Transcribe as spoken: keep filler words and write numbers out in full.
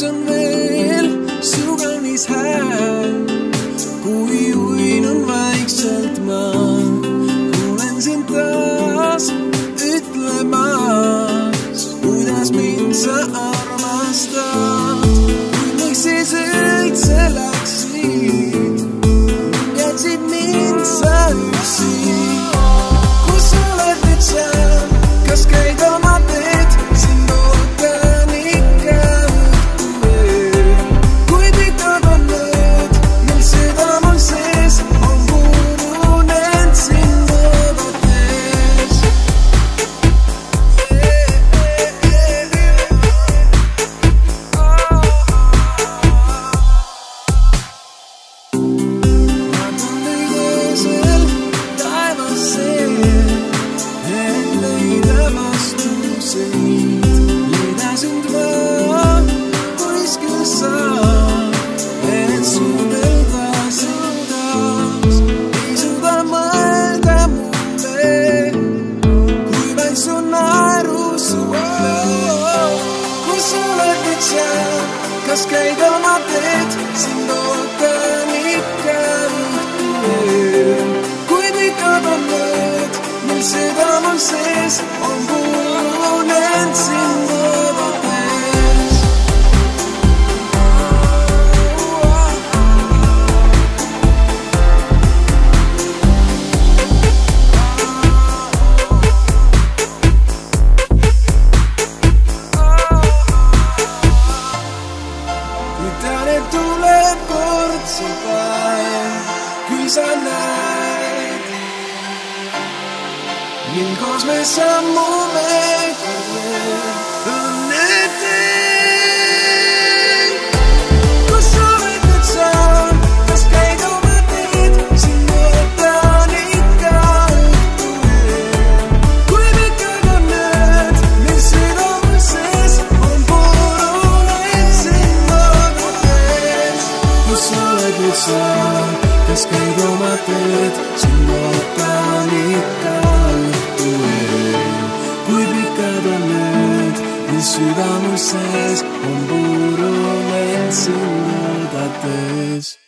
on veel su kaunis hääl, kui uinun vaikselt ma kuulen sind taas ütlemas, kuidas mind sa armastad. Kuid miks siis üldse läksid, jätsid mind sa üksi? Kus oled nüüd sa, kas käid oma teed, sind ootan ikka õhtu veel. Kui pikad on need, mil süda mul sees on purunenud sind oodates. Vaatan nüüd öösel taevas sees, et leida vastuseid. Leida sind ma kuskil saan, et suudelda sind taas. Ei suuda mõelda mulle, kui vaid su naeru suhtleb. Kus oled nüüd sa, kas käid oma teed, sind ootan ikka õhtu veel. Kui pikad on need, mil süda mul sees on purunenud sind oodates. Kui tean, et tuleb kord see päev, kui sa näed, mil koos me sammume õnne teel. Kus oled nüüd sa, kas käid oma teed, sind ootan ikka õhtu veel. Kui pikad on need, mil süda mul sees on purunenud sind oodates. Kus oled nüüd sa, kas käid oma teed, sind ootan ikka õhtu veel. Kui pikad on need, mil süda mul sees on purunenud sind oodates.